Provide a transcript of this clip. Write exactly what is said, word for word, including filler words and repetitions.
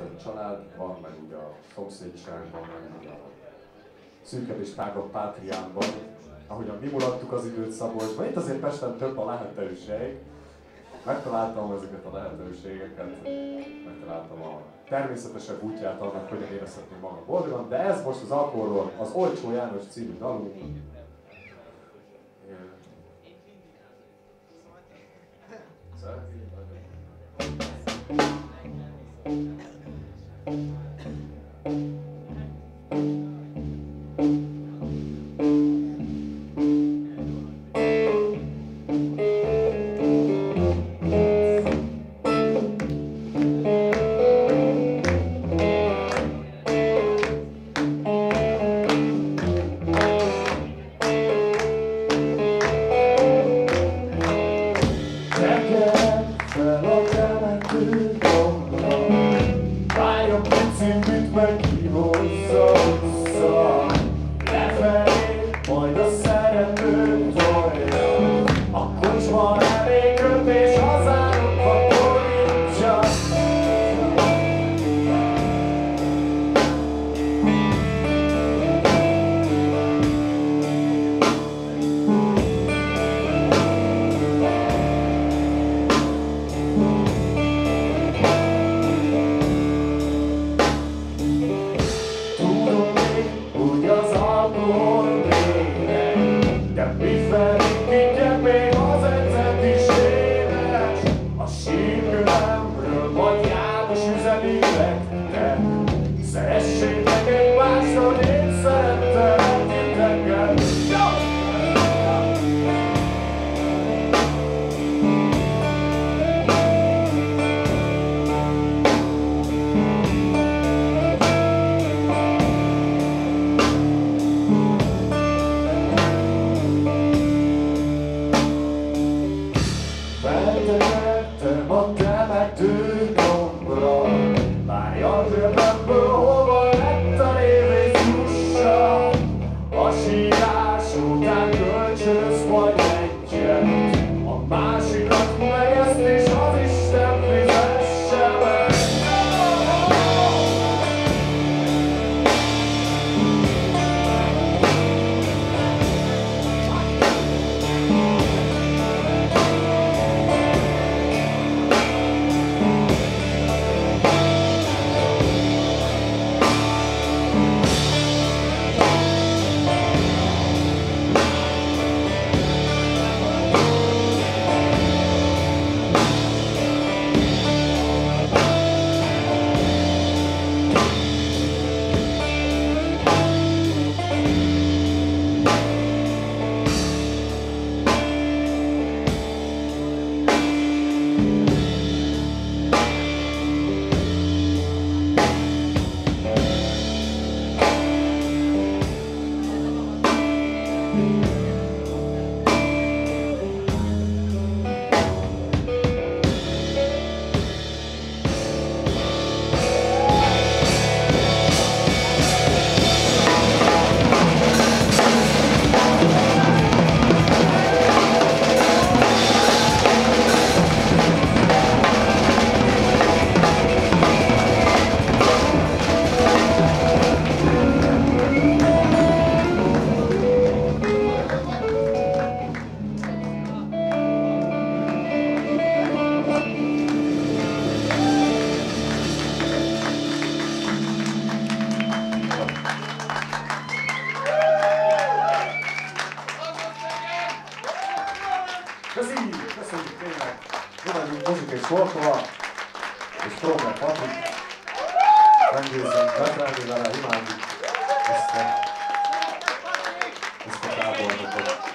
egy család van, meg ugye a szomszédságban, meg ugye a szűkebb és tágabb Pátriánban, ahogyan mi mulattuk az időt Szabolcsban. Itt azért Pesten több a lehetőség. Megtaláltam ezeket a lehetőségeket, megtaláltam a természetesebb útját annak, hogyan érezhetném magam boldogan, de ez most az alkoholról, az Olcsó János című dalunk. Köszönjük, köszönjük tényleg! Mi vagyunk Muzsik és Sortova, és Tróger Patrik. Rendézzünk, betelni vele, imádjuk ezt a, ezt a táborokat.